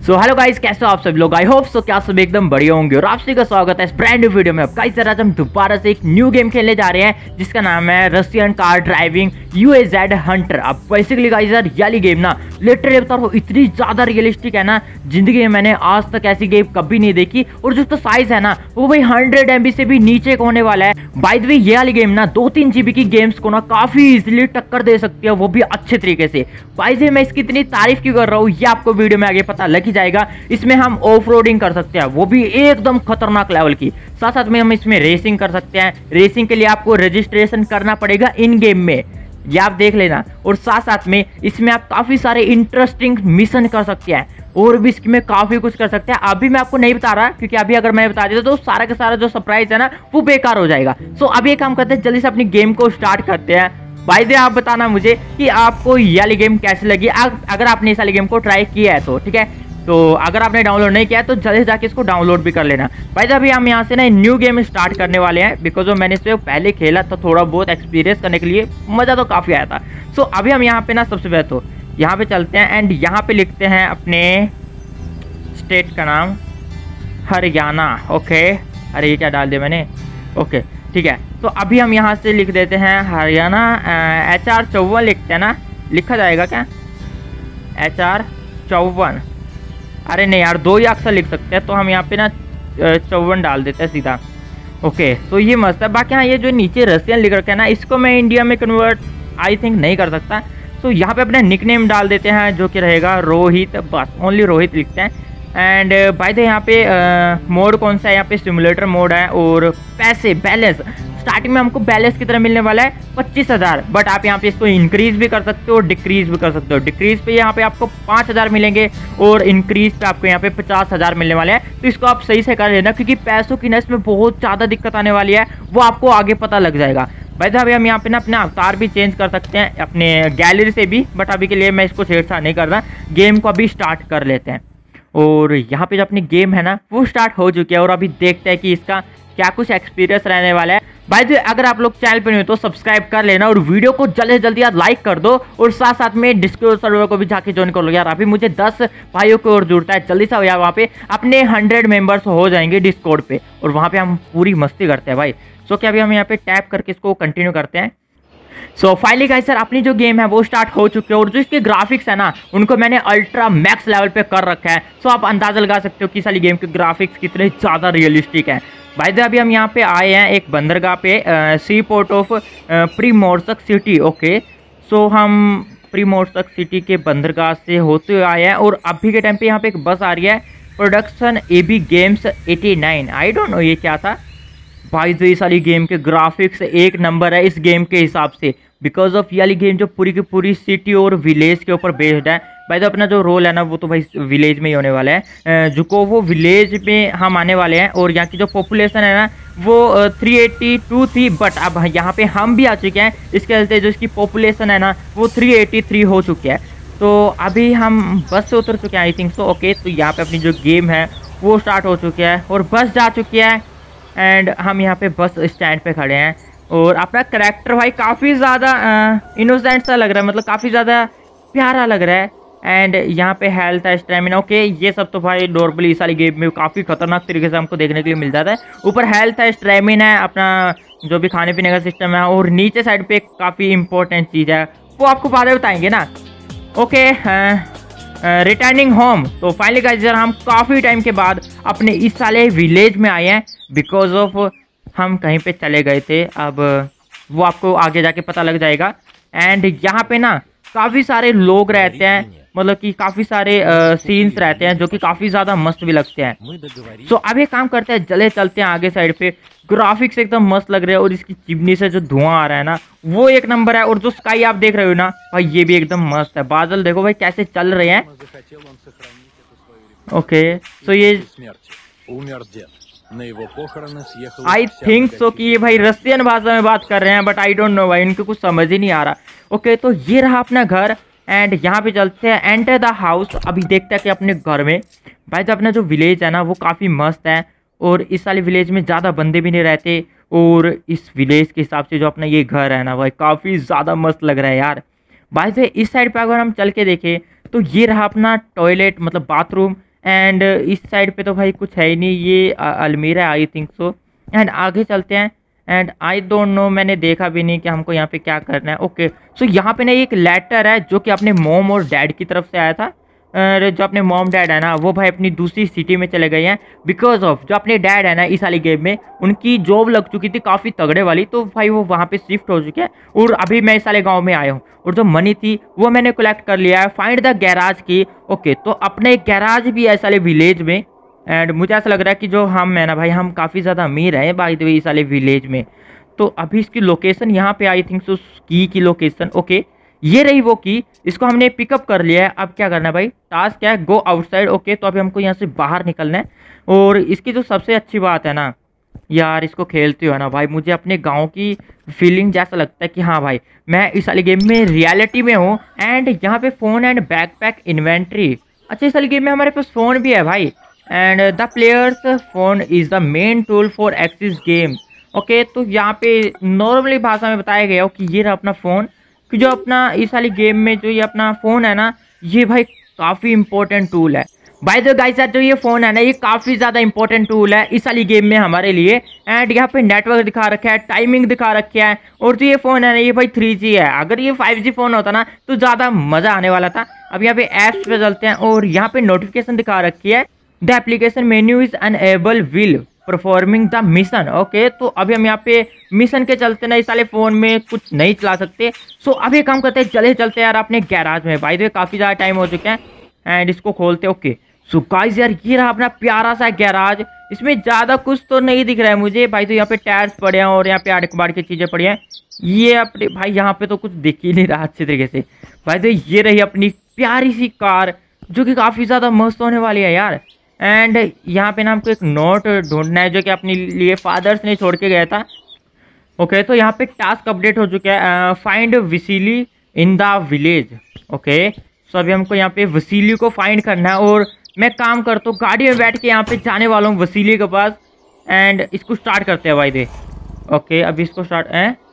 So hello guys, कैसे हो आप सब लोग। आई होप सो क्या सब एकदम बढ़िया होंगे और आप सभी का स्वागत है इस ब्रांड न्यू वीडियो में। अब गाइस आज हम दोबारा से एक न्यू गेम खेलने जा रहे हैं जिसका नाम है Russian car driving UAZ Hunter. अब बेसिकली गाइस यार ये वाली गेम ना लिटरली बता रहा हूं इतनी ज्यादा रियलिस्टिक है ना, जिंदगी में मैंने आज तक ऐसी गेम कभी नहीं देखी। और जो उसका साइज है ना वो भाई 100 MB से भी नीचे का होने वाला है। बाय द वे ये वाली गेम ना 2-3 GB की गेम्स को ना काफी इजीली टक्कर दे सकती है, वो भी अच्छे तरीके से। बाय द वे मैं इसकी इतनी तारीफ क्यों कर रहा हूँ ये आपको वीडियो में आगे पता लग ही जाएगा। इसमें हम ऑफ रोडिंग कर सकते हैं, वो भी एकदम खतरनाक लेवल की। साथ साथ में हम इसमें रेसिंग कर सकते हैं। रेसिंग के लिए आपको रजिस्ट्रेशन करना पड़ेगा इन गेम में, ये आप देख लेना। और साथ साथ में इसमें आप काफी सारे इंटरेस्टिंग मिशन कर सकते हैं और भी इसमें काफी कुछ कर सकते हैं। अभी मैं आपको नहीं बता रहा क्योंकि अभी अगर मैं बता देता तो सारा का सारा जो सरप्राइज है ना वो बेकार हो जाएगा। सो अभी एक काम करते हैं, जल्दी से अपनी गेम को स्टार्ट करते हैं। भाई दे आप बताना मुझे कि आपको ये वाली गेम कैसी लगी, अगर आपने इस वाली गेम को ट्राई किया है तो ठीक है। तो अगर आपने डाउनलोड नहीं किया है तो जल्दी जाके इसको डाउनलोड भी कर लेना। भाई अभी हम यहाँ से ना न्यू गेम स्टार्ट करने वाले हैं बिकॉज मैंने इससे पहले खेला तो थोड़ा बहुत एक्सपीरियंस करने के लिए मज़ा तो काफ़ी आया था। सो अभी हम यहाँ पे ना सबसे पहले तो यहाँ पे चलते हैं एंड यहाँ पे लिखते हैं अपने स्टेट का नाम हरियाणा। ओके, अरे ये क्या डाल दिया मैंने। ओके ठीक है, तो अभी हम यहाँ से लिख देते हैं हरियाणा। HR 54 लिखते हैं ना, लिखा जाएगा क्या HR 54? अरे नहीं यार, 2 ही अक्षर लिख सकते हैं तो हम यहाँ पे ना 54 डाल देते हैं सीधा। ओके तो ये मस्त है। बाकी हाँ ये जो नीचे रशियन लिख रखा है ना इसको मैं इंडिया में कन्वर्ट आई थिंक नहीं कर सकता। तो यहाँ पे अपना निक नेम डाल देते हैं जो कि रहेगा रोहित, बस ओनली रोहित लिखते हैं। एंड बाय द यहाँ पे मोड कौन सा है, यहाँ पे सिमुलेटर मोड है। और पैसे बैलेंस स्टार्टिंग में हमको बैलेंस की तरह मिलने वाला है 25,000, बट आप यहाँ पे इसको इंक्रीज भी कर सकते हो और डिक्रीज भी कर सकते हो। डिक्रीज पे यहाँ पे आपको 5,000 मिलेंगे और इंक्रीज पे आपको यहाँ पे 50,000 मिलने वाले हैं। तो इसको आप सही से कर लेना क्योंकि पैसों की ना इसमें बहुत ज़्यादा दिक्कत आने वाली है, वो आपको आगे पता लग जाएगा। भाई साहब हम यहाँ पे ना अपने अवतार भी चेंज कर सकते हैं अपने गैलरी से भी, बट अभी के लिए मैं इसको छेड़छाड़ नहीं कर रहा। गेम को अभी स्टार्ट कर लेते हैं और यहाँ पे जो अपनी गेम है ना वो स्टार्ट हो चुकी है और अभी देखते हैं कि इसका क्या कुछ एक्सपीरियंस रहने वाला है। भाई जो अगर आप लोग चैनल पे नहीं हो तो सब्सक्राइब कर लेना और वीडियो को जल्दी से जल्दी यार लाइक कर दो और साथ साथ में डिस्कॉर्ड सर्वर को भी जाके ज्वाइन कर लो यार। अभी मुझे 10 भाइयों की और जरूरत है, जल्दी से यार वहाँ पे अपने 100 मेंबर्स हो जाएंगे डिस्कॉर्ड पे और वहाँ पे हम पूरी मस्ती करते हैं भाई। सो क्या अभी हम यहाँ पे टैप करके इसको कंटिन्यू करते हैं। सो फाइनली गाइस सर अपनी जो गेम है वो स्टार्ट हो चुकी है और जो इसके ग्राफिक्स है ना उनको मैंने अल्ट्रा मैक्स लेवल पे कर रखा है। सो आप अंदाजा लगा सकते हो कि सारी गेम के ग्राफिक्स कितने ज़्यादा रियलिस्टिक है। भाई अभी हम यहाँ पे आए हैं एक बंदरगाह पे, sea port of Primorsk city. Okay so हम प्रिमोर्स्क सिटी के बंदरगाह से होते हुए आए हैं और अभी के टाइम पे यहाँ पे एक बस आ रही है production AB Games 89। I don't know ये क्या था भाई। जो इस वाली गेम के ग्राफिक्स एक नंबर है इस गेम के हिसाब से बिकॉज ऑफ ये वाली गेम जो पूरी की पूरी सिटी और विलेज के ऊपर बेस्ड है। भाई तो अपना जो रोल है ना वो तो भाई विलेज में ही होने वाला है, जो को वो विलेज में हम आने वाले हैं। और यहाँ की जो पॉपुलेशन है ना वो 382 थी, बट अब यहाँ पे हम भी आ चुके हैं, इसके चलते जो इसकी पॉपुलेशन है ना वो 383 हो चुकी है। तो अभी हम बस से उतर चुके हैं आई थिंक सो। ओके तो यहाँ पे अपनी जो गेम है वो स्टार्ट हो चुकी है और बस जा चुकी है एंड हम यहाँ पे बस स्टैंड पे खड़े हैं। और अपना करैक्टर भाई काफ़ी ज़्यादा इनोसेंट सा लग रहा है, मतलब काफ़ी ज़्यादा प्यारा लग रहा है। एंड यहाँ पे हेल्थ है, स्टेमिना। ओके ये सब तो भाई नॉर्मली इस वाली गेम में काफ़ी खतरनाक तरीके से हमको देखने के लिए मिल जाता है। ऊपर हेल्थ है, स्टेमिना है, अपना जो भी खाने पीने का सिस्टम है। और नीचे साइड पे काफ़ी इंपॉर्टेंट चीज़ है वो आपको बाद में बताएंगे ना। Okay returning home. तो फाइनली गाइस यार हम काफ़ी टाइम के बाद अपने इस साले विलेज में आए हैं बिकॉज ऑफ हम कहीं पे चले गए थे, अब वो आपको आगे जाके पता लग जाएगा। एंड यहाँ पे ना काफ़ी सारे लोग रहते हैं, मतलब कि काफ़ी सारे सीन्स रहते हैं जो कि काफ़ी ज़्यादा मस्त भी लगते हैं। सो अब ये काम करते हैं, जले चलते हैं आगे साइड पे। ग्राफिक्स एकदम मस्त लग रहे हैं और इसकी चिमनी से जो धुआं आ रहा है ना वो एक नंबर है। और जो स्काई आप देख रहे हो ना भाई ये भी एकदम मस्त है। बादल देखो भाई कैसे चल रहे हैं। ओके सो ये आई थिंक सो कि ये भाई रशियन भाषा में बात कर रहे हैं, बट आई डोंट नो भाई इनको कुछ समझ ही नहीं आ रहा। ओके तो ये रहा अपना घर एंड यहाँ पे चलते हैं एंटर द हाउस। अभी देखते हैं कि अपने घर में भाई जो अपना जो विलेज है ना वो काफ़ी मस्त है और इस वाले विलेज में ज़्यादा बंदे भी नहीं रहते। और इस विलेज के हिसाब से जो अपना ये घर है ना भाई काफ़ी ज़्यादा मस्त लग रहा है यार। भाई से इस साइड पे अगर हम चल के देखें तो ये रहा अपना टॉयलेट, मतलब बाथरूम। एंड इस साइड पे तो भाई कुछ है ही नहीं, ये अलमीरा आई थिंक सो। एंड आगे चलते हैं। एंड आई डोंट नो, मैंने देखा भी नहीं कि हमको यहाँ पे क्या करना है। ओके सो यहाँ पे ना एक लेटर है जो कि अपने मॉम और डैड की तरफ से आया था। जो अपने मॉम डैड है ना वो भाई अपनी दूसरी सिटी में चले गए हैं बिकॉज ऑफ जो अपने डैड है ना इस वाली गेम में उनकी जॉब लग चुकी थी काफ़ी तगड़े वाली, तो भाई वो वहाँ पे शिफ्ट हो चुके हैं और अभी मैं इस वाले गाँव में आया हूँ और जो मनी थी वो मैंने कलेक्ट कर लिया है। फाइंड द गैराज की। ओके तो अपने गैराज भी है इस वाले विलेज में। एंड मुझे ऐसा लग रहा है कि जो हम है ना भाई हम काफ़ी ज़्यादा अमीर हैं बाय द वे इस वाले विलेज में। तो अभी इसकी लोकेशन यहाँ पे आई थिंक सो की लोकेशन। ओके ये रही वो की, इसको हमने पिकअप कर लिया है। अब क्या करना है भाई, टास्क क्या है, गो आउटसाइड। ओके तो अभी हमको यहाँ से बाहर निकलना है। और इसकी जो सबसे अच्छी बात है ना यार, इसको खेलते हो ना भाई मुझे अपने गांव की फीलिंग जैसा लगता है कि हाँ भाई मैं इस वाली गेम में रियलिटी में हूँ। एंड यहाँ पे फ़ोन एंड बैकपैक इन्वेंट्री। अच्छा इस वाली गेम में हमारे पास फ़ोन भी है भाई। And the player's phone is the main tool for access game. Okay तो यहाँ पे नॉर्मली भाषा में बताया गया हो कि ये रहा अपना फ़ोन, कि जो अपना इस वाली गेम में जो ये अपना फ़ोन है ना ये भाई काफ़ी इंपॉर्टेंट टूल है। बाय द गाइस जो ये फ़ोन है ना ये काफ़ी ज़्यादा इंपॉर्टेंट टूल है इस वाली गेम में हमारे लिए। एंड यहाँ पे नेटवर्क दिखा रखा है, टाइमिंग दिखा रखा है। और जो ये फ़ोन है ना ये भाई 3G है, अगर ये 5G फ़ोन होता ना तो ज़्यादा मज़ा आने वाला था। अब यहाँ पे ऐप्स पे चलते हैं और यहाँ पे नोटिफिकेशन दिखा रखी है, the application menu is unable will performing the mission. Okay तो अभी हम यहाँ पे मिशन के चलते ना इस वाले फ़ोन में कुछ नहीं चला सकते। सो अभी एक काम करते हैं, चले चलते हैं यार अपने गैराज में। भाई तो काफ़ी ज़्यादा टाइम हो चुका है एंड इसको खोलते हैं। ओके सो गाइस यार ये रहा अपना प्यारा सा गैराज। इसमें ज़्यादा कुछ तो नहीं दिख रहा है मुझे भाई। तो यहाँ पे टायर्स पड़े हैं और यहाँ पे आड़ कबाड़ की चीज़ें पड़ी हैं। ये अपने भाई यहाँ पे तो कुछ दिख ही नहीं रहा अच्छे तरीके से। भाई तो ये रही अपनी प्यारी सी कार जो कि काफ़ी ज़्यादा मस्त होने वाली है यार। एंड यहाँ पे ना हमको एक नोट ढूंढना है जो कि अपने लिए फादर्स ने छोड़ के गया था। ओके तो यहाँ पे टास्क अपडेट हो चुका है, find Vasily in the village. Okay so अभी हमको यहाँ पे वसीली को फाइंड करना है और मैं काम करता हूँ गाड़ी में बैठ के यहाँ पे जाने वाला हूँ वसीली के पास। एंड इसको स्टार्ट करते हैं भाई दे। ओके अभी इसको start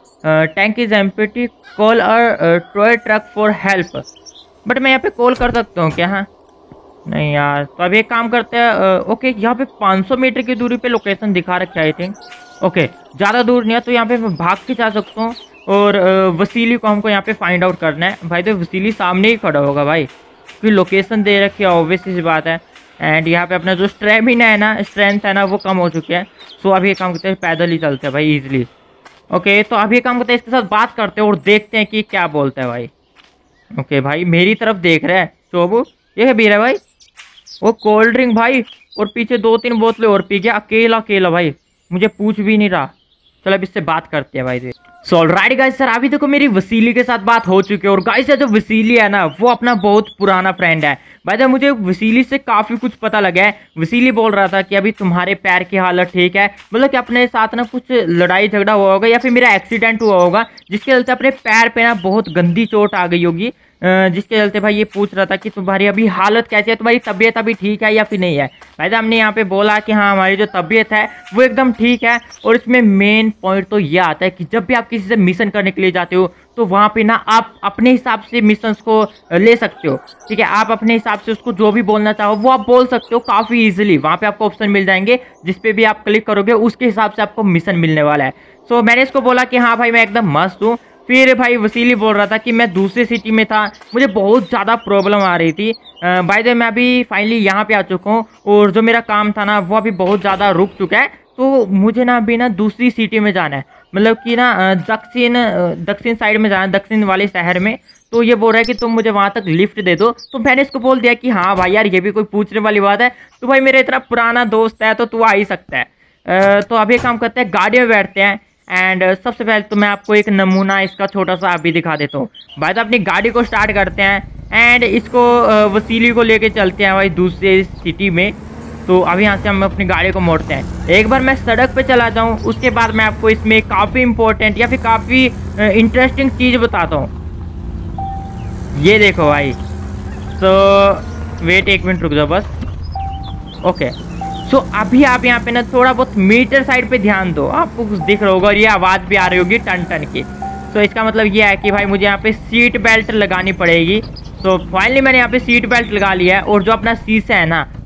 tank is empty, call a toy truck for help. But मैं यहाँ पे कॉल कर सकता हूँ क्या? हाँ नहीं यार, तो अभी एक काम करते हैं। ओके यहाँ पे 500 मीटर की दूरी पे लोकेशन दिखा रखा है आई थिंक। ओके ज़्यादा दूर नहीं है तो यहाँ पे मैं भाग के जा सकता हूँ। और वसीली को हमको यहाँ पे फाइंड आउट करना है भाई। तो वसीली सामने ही खड़ा होगा भाई क्योंकि लोकेशन दे रखी है, ऑब्वियस सी बात है। एंड यहाँ पे अपना जो स्ट्रेमिना है ना, स्ट्रेंथ है ना वो कम हो चुकी है। सो अभी एक काम करते हैं, पैदल ही चलते हैं भाई ईजिली। ओके तो अभी एक काम करते हैं, इसके साथ बात करते हैं और देखते हैं कि क्या बोलता है भाई। ओके भाई मेरी तरफ देख रहा है चोबू, ये है भी रहा है भाई वो कोल्ड ड्रिंक भाई, और पीछे 2-3 बोतलें और पी गया अकेला अकेला भाई, मुझे पूछ भी नहीं रहा। चलो अब इससे बात करते हैं भाई। सो ऑलराइट गाइस सर अभी देखो मेरी वसीली के साथ बात हो चुकी है। और गाइस जो वसीली है ना वो अपना बहुत पुराना फ्रेंड है भाई। तो मुझे वसीली से काफ़ी कुछ पता लगा है। वसीली बोल रहा था कि अभी तुम्हारे पैर की हालत ठीक है, मतलब कि अपने साथ ना कुछ लड़ाई झगड़ा हुआ होगा या फिर मेरा एक्सीडेंट हुआ होगा जिसके चलते अपने पैर पे ना बहुत गंदी चोट आ गई होगी। जिसके चलते भाई ये पूछ रहा था कि तुम्हारी अभी हालत कैसी है, तुम्हारी तबीयत अभी ठीक है या फिर नहीं है। भाई साहब हमने यहाँ पे बोला कि हाँ हमारी जो तबीयत है वो एकदम ठीक है। और इसमें मेन पॉइंट तो ये आता है कि जब भी आप किसी से मिशन करने के लिए जाते हो तो वहाँ पे ना आप अपने हिसाब से मिशंस को ले सकते हो, ठीक है। आप अपने हिसाब से उसको जो भी बोलना चाहो वो आप बोल सकते हो काफ़ी ईजिली। वहाँ पे आपको ऑप्शन मिल जाएंगे जिसपे भी आप क्लिक करोगे उसके हिसाब से आपको मिशन मिलने वाला है। सो मैंने इसको बोला कि हाँ भाई मैं एकदम मस्त हूँ। फिर भाई वसीली बोल रहा था कि मैं दूसरी सिटी में था, मुझे बहुत ज़्यादा प्रॉब्लम आ रही थी। बाय द वे मैं अभी फाइनली यहाँ पे आ चुका हूँ और जो मेरा काम था ना वो अभी बहुत ज़्यादा रुक चुका है। तो मुझे ना अभी ना दूसरी सिटी में जाना है, मतलब कि ना दक्षिण साइड में जाना है, दक्षिण वाले शहर में। तो ये बोल रहा है कि तुम मुझे वहाँ तक लिफ्ट दे दो। तो मैंने इसको बोल दिया कि हाँ भाई यार ये भी कोई पूछने वाली बात है, तो भाई मेरा इतना पुराना दोस्त है तो तू आ ही सकता है। तो अभी काम करते हैं, गाड़ी में बैठते हैं। एंड सबसे पहले तो मैं आपको एक नमूना इसका छोटा सा अभी दिखा देता हूँ भाई। तो अपनी गाड़ी को स्टार्ट करते हैं एंड इसको वसीली को लेके चलते हैं भाई दूसरे सिटी में। तो अभी यहाँ से हम अपनी गाड़ी को मोड़ते हैं। एक बार मैं सड़क पे चला जाऊँ उसके बाद मैं आपको इसमें काफ़ी इंपॉर्टेंट या फिर काफ़ी इंटरेस्टिंग चीज़ बताता हूँ। ये देखो भाई, तो वेट एक मिनट रुक जाओ बस। ओके सो अभी आप यहाँ पे ना थोड़ा बहुत मीटर साइड पे ध्यान दो, आपको कुछ दिख रहा होगा और ये आवाज़ भी आ रही होगी टन टन की। सो इसका मतलब ये है कि भाई मुझे यहाँ पे सीट बेल्ट लगानी पड़ेगी। सो फाइनली मैंने यहाँ पे सीट बेल्ट लगा लिया है और जो अपना शीशा है ना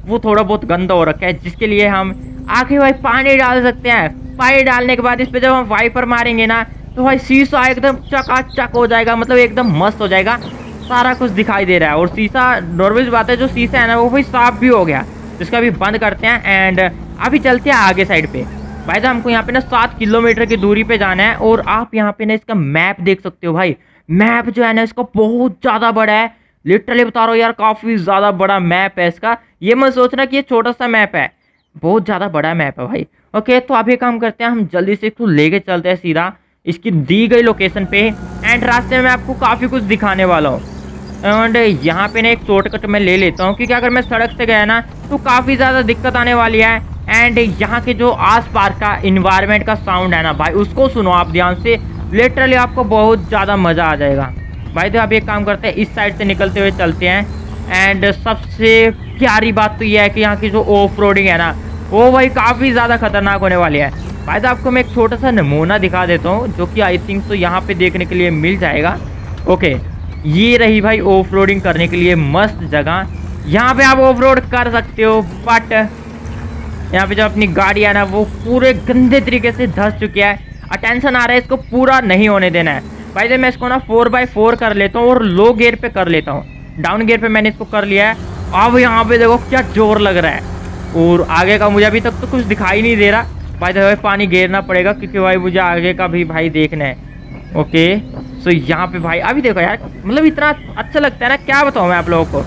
वो थोड़ा बहुत गंदा हो रखा है, जिसके लिए हम आगे भाई पानी डाल सकते हैं। पानी डालने के बाद इस पे जब हम वाइपर मारेंगे ना तो भाई शीशा एकदम चकाचक हो जाएगा, मतलब एकदम मस्त हो जाएगा, सारा कुछ दिखाई दे रहा है। और शीशा नॉर्मल बात है, जो शीशा है ना वो भाई साफ भी हो गया, इसका भी बंद करते हैं एंड अभी चलते हैं आगे साइड पे। भाई साहब हमको यहाँ पे ना 7 किलोमीटर की दूरी पे जाना है और आप यहाँ पे ना इसका मैप देख सकते हो। भाई मैप जो है ना इसका बहुत ज्यादा बड़ा है, लिटरली बता रहा हूँ यार, काफी ज्यादा बड़ा मैप है इसका। ये मत सोचना कि ये छोटा सा मैप है, बहुत ज्यादा बड़ा मैप है भाई। ओके तो अभी काम करते हैं, हम जल्दी से इसको लेके चलते हैं सीधा इसकी दी गई लोकेशन पे एंड रास्ते में मैं आपको काफी कुछ दिखाने वाला हूँ। एंड यहाँ पे ना एक शॉर्टकट मैं ले लेता हूँ, क्योंकि अगर मैं सड़क से गया ना तो काफ़ी ज़्यादा दिक्कत आने वाली है। एंड यहाँ के जो आस पास का इन्वायरमेंट का साउंड है ना भाई, उसको सुनो आप ध्यान से, लिटरली आपको बहुत ज़्यादा मज़ा आ जाएगा भाई। तो आप एक काम करते हैं, इस साइड से निकलते हुए चलते हैं। एंड सबसे प्यारी बात तो यह है कि यहाँ की जो ऑफ रोडिंग है ना वो भाई काफ़ी ज़्यादा खतरनाक होने वाली है भाई। तो आपको मैं एक छोटा सा नमूना दिखा देता हूँ, जो कि आई थिंक तो यहाँ पे देखने के लिए मिल जाएगा। ओके ये रही भाई ऑफ रोडिंग करने के लिए मस्त जगह, यहाँ पे आप ऑफ रोड कर सकते हो। बट यहाँ पे जो अपनी गाड़ी है ना वो पूरे गंदे तरीके से धंस चुकी है, अटेंशन आ रहा है, इसको पूरा नहीं होने देना है भाई। जब मैं इसको ना 4x4 कर लेता हूँ और लो गियर पे कर लेता हूँ, डाउन गियर पे मैंने इसको कर लिया है। अब यहाँ पे देखो क्या जोर लग रहा है, और आगे का मुझे अभी तक तो कुछ दिखाई नहीं दे रहा भाई। तो भाई पानी घेरना पड़ेगा, क्योंकि भाई मुझे आगे का भी भाई देखना है। ओके सो यहाँ पे भाई अभी देखो यार, मतलब इतना अच्छा लगता है ना, क्या बताऊँ मैं आप लोगों को,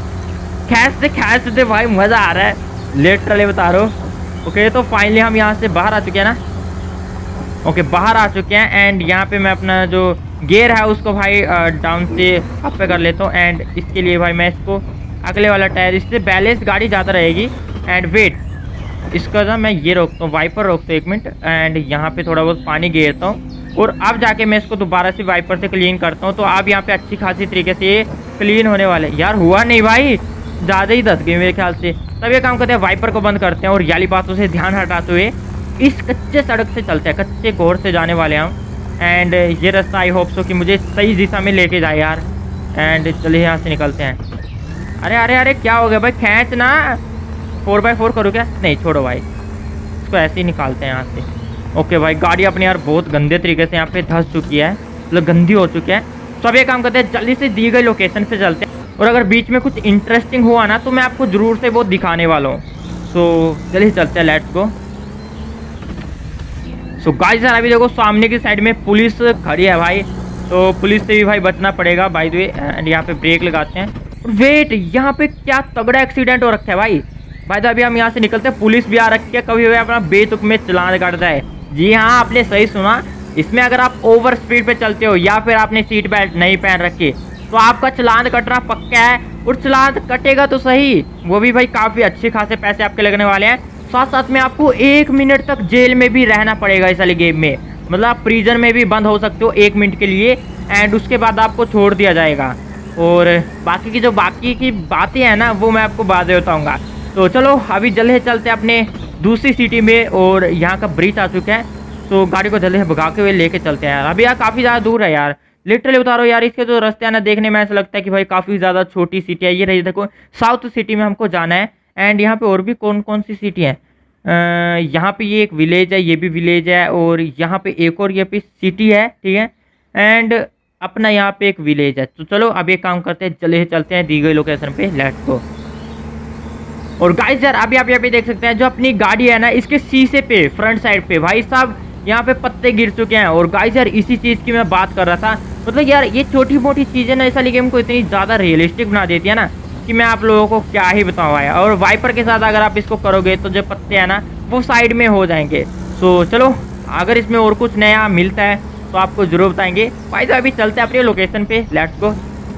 खींचते भाई मज़ा आ रहा है, लिटरली बता रहा हूँ। ओके तो फाइनली हम यहाँ से बाहर आ चुके हैं ना। ओके बाहर आ चुके हैं एंड यहाँ पे मैं अपना जो गियर है उसको भाई डाउन से अप पे कर लेता हूँ। एंड इसके लिए भाई मैं इसको अगले वाला टायर, इससे बैलेंस गाड़ी ज़्यादा रहेगी। एंड वेट, इसका ना मैं ये रोकता हूँ, वाइपर रोकता हूँ 1 मिनट। एंड यहाँ पे थोड़ा बहुत पानी घेरता हूँ और अब जाके मैं इसको दोबारा से वाइपर से क्लीन करता हूँ। तो अब यहाँ पे अच्छी खासी तरीके से ये क्लीन होने वाले। यार हुआ नहीं भाई, ज़्यादा ही धस गए मेरे ख्याल से। तब ये काम करते हैं, वाइपर को बंद करते हैं और याली बातों से ध्यान हटाते हुए इस कच्चे सड़क से चलते हैं, कच्चे घोर से जाने वाले हम। एंड ये रास्ता आई होप सो कि मुझे सही दिशा में लेके जाए यार। एंड चलिए यहाँ से निकलते हैं। अरे अरे अरे क्या हो गया भाई, खींच ना, 4x4 करूँ क्या? नहीं छोड़ो भाई, इसको ऐसे ही निकालते हैं यहाँ से। ओके भाई गाड़ी अपनी यार बहुत गंदे तरीके से यहाँ पे धंस चुकी है, मतलब गंदी हो चुकी है। तो अब ये काम करते हैं, जल्दी से दी गई लोकेशन पे चलते हैं, और अगर बीच में कुछ इंटरेस्टिंग हुआ ना तो मैं आपको ज़रूर से वो दिखाने वाला हूँ। सो चलिए चलते हैं, लेट्स गो। सो गाइस यार अभी देखो सामने की साइड में पुलिस खड़ी है भाई, तो पुलिस से भी भाई बचना पड़ेगा बाय द वे। एंड यहाँ पे ब्रेक लगाते हैं। वेट, यहाँ पे क्या तगड़ा एक्सीडेंट हो रखा है भाई। भाई तो अभी हम यहाँ से निकलते हैं, पुलिस भी आ रखी है, कभी भी अपना बेतुक में चलान काटता है। जी हाँ आपने सही सुना, इसमें अगर आप ओवर स्पीड पे चलते हो या फिर आपने सीट बेल्ट नहीं पहन रखी तो आपका चलान कटना पक्का है। और चलान कटेगा तो सही, वो भी भाई काफ़ी अच्छे खासे पैसे आपके लगने वाले हैं। साथ साथ में आपको 1 मिनट तक जेल में भी रहना पड़ेगा इस वाले गेम में, मतलब आप प्रिजन में भी बंद हो सकते हो 1 मिनट के लिए। एंड उसके बाद आपको छोड़ दिया जाएगा। और बाकी की जो बाकी की बातें हैं ना वो मैं आपको बाद में बताऊँगा। तो चलो अभी जल्दी चलते हैं अपने दूसरी सिटी में, और यहाँ का ब्रिज आ चुका है, तो गाड़ी को जल्दी से भगा के हुए लेके चलते हैं यार। अभी यार काफ़ी ज़्यादा दूर है यार, लिटरली बता रहा हूँ यार, इसके जो रास्ते हैं ना देखने में ऐसा लगता है कि भाई काफ़ी ज़्यादा छोटी सिटी है। ये रही देखो, साउथ सिटी में हमको जाना है। एंड यहाँ पे और भी कौन कौन सी सिटी है, यहाँ पे ये एक विलेज है, ये भी विलेज है, और यहाँ पे एक और ये पे सिटी है, ठीक है। एंड अपना यहाँ पे एक विलेज है। तो चलो अब एक काम करते हैं, चले चलते हैं दी गई लोकेशन पे, लेट्स गो। और गाइस यार अभी आप यहाँ पे देख सकते हैं, जो अपनी गाड़ी है ना इसके शीशे पे फ्रंट साइड पे भाई साहब यहाँ पे पत्ते गिर चुके हैं। और गाइस यार इसी चीज़ की मैं बात कर रहा था, मतलब यार ये छोटी मोटी चीज़ें ना इस वाली गेम को इतनी ज़्यादा रियलिस्टिक बना देती है ना कि मैं आप लोगों को क्या ही बताऊँ यार। और वाइपर के साथ अगर आप इसको करोगे तो जो पत्ते हैं ना वो साइड में हो जाएंगे। सो चलो अगर इसमें और कुछ नया मिलता है तो आपको जरूर बताएंगे भाई। तो अभी चलते हैं अपनी लोकेशन पे, लेट्स गो।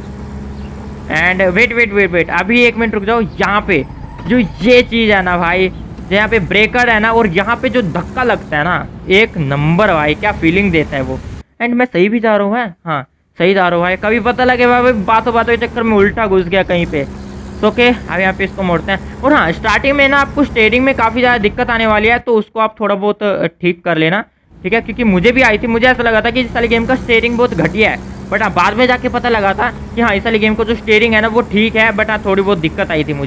एंड वेट, अभी 1 मिनट रुक जाओ। यहाँ पे जो ये चीज़ है ना भाई, यहाँ पे ब्रेकर है ना, और यहाँ पे जो धक्का लगता है ना, एक नंबर भाई, क्या फीलिंग देता है वो। एंड मैं सही भी जा रहा हूँ, हाँ सही जा रहा हूँ भाई, कभी पता लगे भाई बातों के चक्कर में उल्टा घुस गया कहीं पे। तो ओके अब यहाँ पे इसको मोड़ते हैं। और हाँ स्टार्टिंग में ना आपको स्टीयरिंग में काफ़ी ज़्यादा दिक्कत आने वाली है, तो उसको आप थोड़ा बहुत ठीक कर लेना, ठीक है। क्योंकि मुझे भी आई थी, मुझे ऐसा लगा था कि इस वाली गेम का स्टीयरिंग बहुत घटिया है, बट हाँ बाद में जाके पता लगा था कि हाँ इस वाली गेम को जो स्टीयरिंग है ना वो ठीक है, बट हाँ थोड़ी बहुत दिक्कत आई थी मुझे।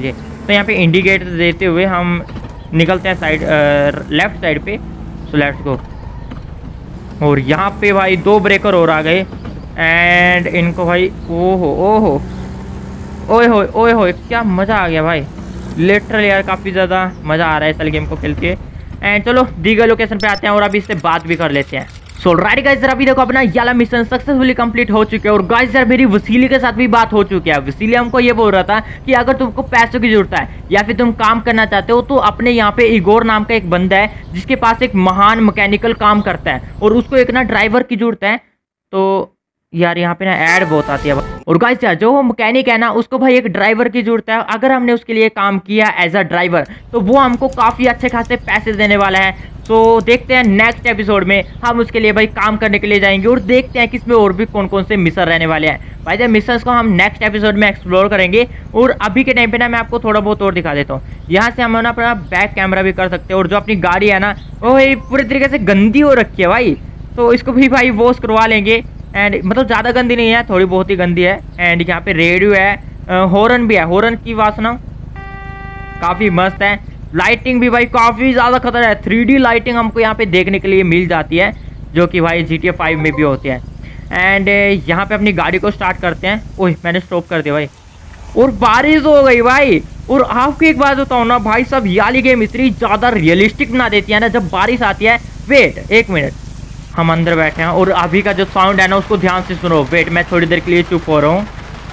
तो यहाँ पे इंडिकेटर देते हुए हम निकलते हैं साइड लेफ्ट साइड पे। So let's go. और यहाँ पे भाई 2 ब्रेकर और आ गए एंड इनको भाई ओहो ओहो ओए होए ओए होए, क्या मज़ा आ गया भाई। लिटरली यार काफ़ी ज़्यादा मज़ा आ रहा है इस वाले गेम को खेल के। एंड चलो दी गई लोकेशन पे आते हैं और अभी इससे बात भी कर लेते हैं। सो राइट गाइस, अभी देखो अपना ये वाला मिशन सक्सेसफुली कंप्लीट हो चुका है। और गाइस यार मेरी वसीली के साथ भी बात हो चुकी है। वसीली हमको ये बोल रहा था कि अगर तुमको पैसों की जरूरत है या फिर तुम काम करना चाहते हो तो अपने यहाँ पे इगोर नाम का एक बंदा है जिसके पास एक महान मैकेनिकल काम करता है और उसको एक ना ड्राइवर की जरूरत है। तो यार यहाँ पे ना ऐड बहुत आती है। और गाइस यार जो वो मैकेनिक है ना उसको भाई एक ड्राइवर की जरूरत है। अगर हमने उसके लिए काम किया एज अ ड्राइवर तो वो हमको काफ़ी अच्छे खासे पैसे देने वाला है। तो देखते हैं नेक्स्ट एपिसोड में हम उसके लिए भाई काम करने के लिए जाएंगे और देखते हैं कि इसमें और भी कौन कौन से मिशन रहने वाले हैं। भाई जब मिशंस को हम नेक्स्ट एपिसोड में एक्सप्लोर करेंगे। और अभी के टाइम पे ना मैं आपको थोड़ा बहुत और दिखा देता हूँ। यहाँ से हम ना अपना बैक कैमरा भी कर सकते हैं। और जो अपनी गाड़ी है ना वो पूरी तरीके से गंदी हो रखी है भाई, तो इसको भी भाई वॉश करवा लेंगे। एंड मतलब ज़्यादा गंदी नहीं है, थोड़ी बहुत ही गंदी है। एंड यहाँ पे रेडियो है, हॉर्न भी है, हॉर्न की वासना काफ़ी मस्त है। लाइटिंग भी भाई काफ़ी ज़्यादा खतरा है। 3D लाइटिंग हमको यहाँ पे देखने के लिए मिल जाती है जो कि भाई GTA 5 में भी होती है। एंड यहाँ पे अपनी गाड़ी को स्टार्ट करते हैं। ओह मैंने स्टॉप कर दिया भाई। और बारिश हो गई भाई। और आपको एक बात बताऊँ ना भाई, सब ये वाली गेम इतनी ज़्यादा रियलिस्टिक बना देती है ना जब बारिश आती है। वेट एक मिनट, हम अंदर बैठे हैं और अभी का जो साउंड है ना उसको ध्यान से सुनो। वेट मैं थोड़ी देर के लिए चुप हो रहा हूँ।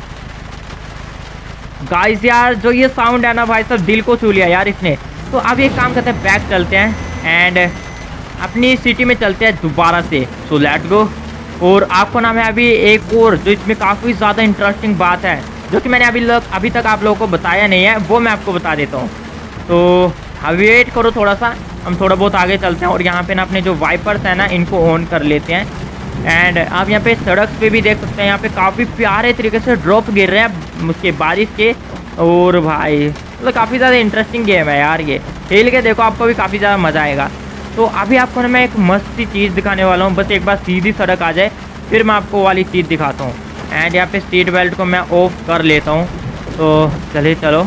गाइस यार जो ये साउंड है ना भाई सब दिल को छू लिया यार इसने। तो अब एक काम करते हैं, बैक चलते हैं एंड अपनी सिटी में चलते हैं दोबारा से। So let's go. और आपको नाम है अभी एक और जो इसमें काफ़ी ज़्यादा इंटरेस्टिंग बात है जो कि मैंने अभी तक आप लोगों को बताया नहीं है, वो मैं आपको बता देता हूँ। तो अभी वेट करो थोड़ा सा, हम थोड़ा बहुत आगे चलते हैं। और यहाँ पे ना अपने जो वाइपर्स हैं ना इनको ऑन कर लेते हैं। एंड आप यहाँ पे सड़क पे भी देख सकते हैं, यहाँ पे काफ़ी प्यारे तरीके से ड्रॉप गिर रहे हैं उसके बारिश के। और भाई मतलब काफ़ी ज़्यादा इंटरेस्टिंग गेम है यार, ये खेल के देखो आपको भी काफ़ी ज़्यादा मज़ा आएगा। तो अभी आपको ना मैं एक मस्त सी चीज़ दिखाने वाला हूँ, बस एक बार सीधी सड़क आ जाए फिर मैं आपको वाली चीज़ दिखाता हूँ। एंड यहाँ पे सीट बेल्ट को मैं ऑफ कर लेता हूँ। तो चलिए चलो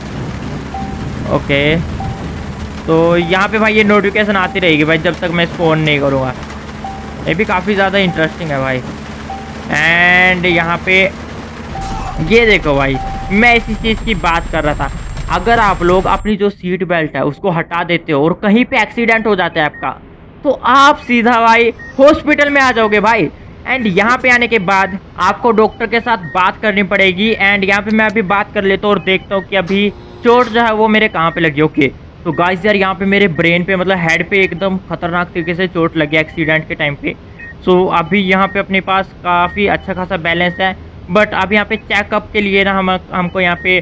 ओके। तो यहाँ पे भाई ये नोटिफिकेशन आती रहेगी भाई जब तक मैं इसको ऑन नहीं करूँगा। ये भी काफ़ी ज़्यादा इंटरेस्टिंग है भाई। एंड यहाँ पे ये देखो भाई, मैं इसी चीज़ की बात कर रहा था। अगर आप लोग अपनी जो सीट बेल्ट है उसको हटा देते हो और कहीं पे एक्सीडेंट हो जाता है आपका, तो आप सीधा भाई हॉस्पिटल में आ जाओगे भाई। एंड यहाँ पे आने के बाद आपको डॉक्टर के साथ बात करनी पड़ेगी। एंड यहाँ पे मैं अभी बात कर लेता हूँ और देखता हूँ कि अभी चोट जो है वो मेरे कहाँ पे लगी। ओके तो गाइस यार यहाँ पे मेरे ब्रेन पे मतलब हेड पे एकदम खतरनाक तरीके से चोट लगी एक्सीडेंट के टाइम पे। सो अभी यहाँ पे अपने पास काफ़ी अच्छा खासा बैलेंस है। बट अब यहाँ पे चेकअप के लिए ना हमको यहाँ पे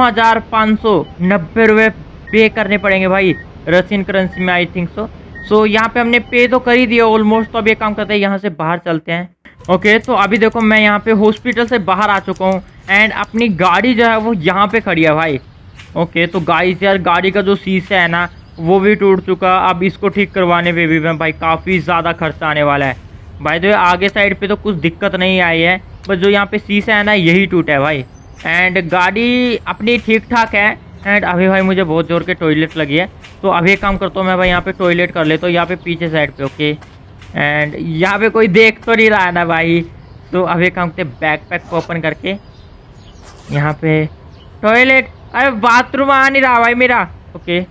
9,590 रुपये पे करने पड़ेंगे भाई, रशियन करेंसी में आई थिंक सो। सो यहाँ पे हमने पे तो कर ही दिया ऑलमोस्ट। तो अब ये काम करते हैं, यहाँ से बाहर चलते हैं। ओके तो अभी देखो मैं यहाँ पे हॉस्पिटल से बाहर आ चुका हूँ एंड अपनी गाड़ी जो है वो यहाँ पे खड़ी है भाई। ओके तो गाइस यार गाड़ी का जो शीशा है ना वो भी टूट चुका। अब इसको ठीक करवाने पे भी भाई काफ़ी ज़्यादा खर्चा आने वाला है भाई। तो आगे साइड पे तो कुछ दिक्कत नहीं आई है, बस जो यहाँ पे शीशा है ना यही टूटा है भाई। एंड गाड़ी अपनी ठीक ठाक है। एंड अभी भाई मुझे बहुत जोर के टॉयलेट लगी है, तो अभी एक काम करता हूँ मैं भाई यहाँ पे टॉयलेट कर लेता हूँ यहाँ पे पीछे साइड पे। ओके एंड यहाँ पे कोई देख तो नहीं रहा है ना भाई। तो अभी एक काम करते बैकपैक को ओपन करके यहाँ पे टॉयलेट, अरे बाथरूम आ नहीं रहा भाई मेरा। ओके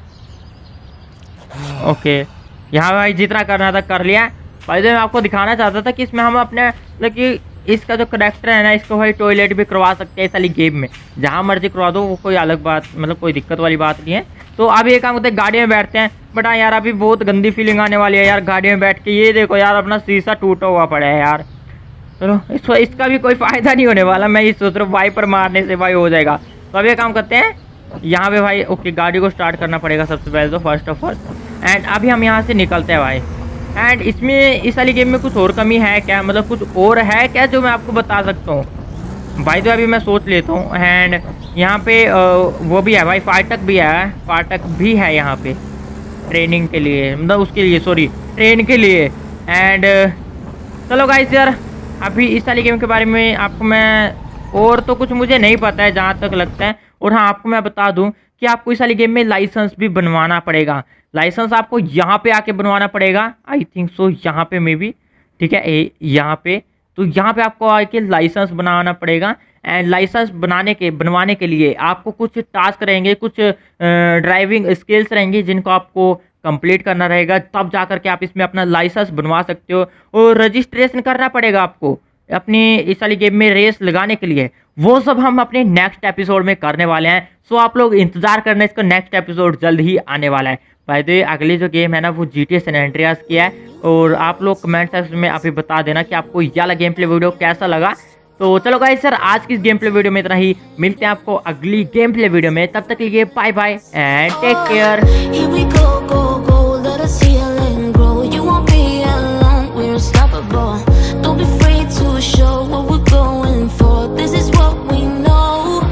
ओके यहाँ भाई जितना करना था कर लिया भाई। तो मैं आपको दिखाना चाहता था कि इसमें हम अपने मतलब कि इसका जो करेक्टर है ना इसको भाई टॉयलेट भी करवा सकते हैं इस वाली गेम में, जहाँ मर्जी करवा दो, वो कोई अलग बात मतलब कोई दिक्कत वाली बात नहीं है। तो अभी ये काम करते हैं गाड़ी में बैठते हैं। बट हाँ यार अभी बहुत गंदी फीलिंग आने वाली है यार गाड़ी में बैठ के। ये देखो यार अपना शीशा टूटा हुआ पड़ा है यार। चलो इसका भी कोई फ़ायदा नहीं होने वाला, मैं ये सोच रहा हूँ वाइपर मारने से भाई हो जाएगा। तो अभी ये काम करते हैं यहाँ पे भाई। ओके गाड़ी को स्टार्ट करना पड़ेगा सबसे पहले तो फर्स्ट ऑफ ऑल। एंड अभी हम यहाँ से निकलते हैं भाई। एंड इसमें इस वाली गेम में कुछ और कमी है क्या, मतलब कुछ और है क्या जो मैं आपको बता सकता हूँ भाई। तो अभी मैं सोच लेता हूँ। एंड यहाँ पे वो भी है भाई, फाटक भी है, फाटक भी है यहाँ पे ट्रेनिंग के लिए, मतलब उसके लिए सॉरी ट्रेन के लिए। एंड चलो गाइस यार अभी इस वाली गेम के बारे में आपको मैं और तो कुछ मुझे नहीं पता है जहाँ तक लगता है। और हाँ, आपको मैं बता दूं कि आपको इस वाली गेम में लाइसेंस भी बनवाना पड़ेगा। लाइसेंस आपको यहाँ पे आके बनवाना पड़ेगा, आई थिंक सो यहाँ पे मे बी, ठीक है, यहाँ पे। तो यहाँ पे आपको आके लाइसेंस बनाना पड़ेगा। एंड लाइसेंस बनवाने के लिए आपको कुछ टास्क रहेंगे, कुछ ड्राइविंग स्किल्स रहेंगी जिनको आपको कंप्लीट करना रहेगा, तब जा करके आप इसमें अपना लाइसेंस बनवा सकते हो। और रजिस्ट्रेशन करना पड़ेगा आपको अपनी इस वाली गेम में रेस लगाने के लिए। वो सब हम अपने नेक्स्ट एपिसोड में करने वाले हैं, सो आप लोग इंतजार करना, इसका नेक्स्ट एपिसोड जल्द ही आने वाला है। बाय द वे, अगली जो गेम है ना वो GTA सैन एंड्रियास की है। और आप लोग कमेंट सेक्शन में अभी बता देना कि आपको ये वाला गेम प्ले वीडियो कैसा लगा। तो चलो गाइस सर, आज की इस गेम प्ले वीडियो में इतना ही। मिलते हैं आपको अगली गेम प्ले वीडियो में, तब तक के लिए bye bye and take care.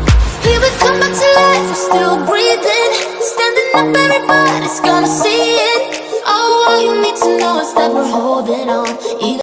Still breathing, standing up, everybody's gonna see it.